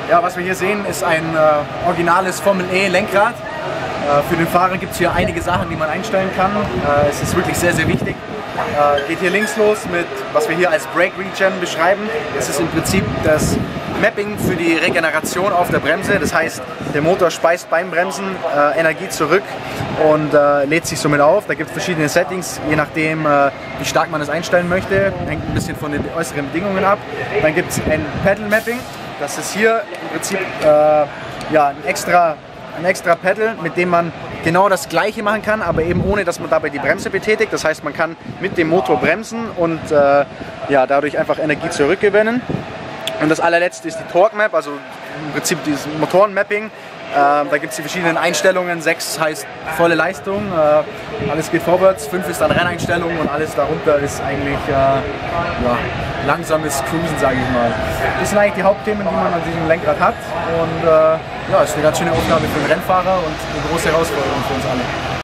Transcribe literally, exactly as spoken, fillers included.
Ja, was wir hier sehen, ist ein äh, originales Formel E Lenkrad. Äh, für den Fahrer gibt es hier einige Sachen, die man einstellen kann. Äh, es ist wirklich sehr, sehr wichtig. Äh, geht hier links los mit, was wir hier als Brake Regen beschreiben. Es ist im Prinzip das Mapping für die Regeneration auf der Bremse. Das heißt, der Motor speist beim Bremsen äh, Energie zurück und äh, lädt sich somit auf. Da gibt es verschiedene Settings, je nachdem äh, wie stark man das einstellen möchte. Hängt ein bisschen von den äußeren Bedingungen ab. Dann gibt es ein Pedal Mapping. Das ist hier im Prinzip äh, ja, ein extra ein extra Pedal, mit dem man genau das gleiche machen kann, aber eben ohne, dass man dabei die Bremse betätigt. Das heißt, man kann mit dem Motor bremsen und äh, ja, dadurch einfach Energie zurückgewinnen. Und das allerletzte ist die Torque Map, also im Prinzip dieses Motorenmapping. Äh, da gibt es die verschiedenen Einstellungen. sechs heißt volle Leistung, äh, alles geht vorwärts, fünf ist dann Renneinstellungen und alles darunter ist eigentlich äh, ja, langsames Cruisen, sage ich mal. Das sind eigentlich die Hauptthemen, die man an diesem Lenkrad hat. Und äh, ja, es ist eine ganz schöne Aufgabe für den Rennfahrer und eine große Herausforderung für uns alle.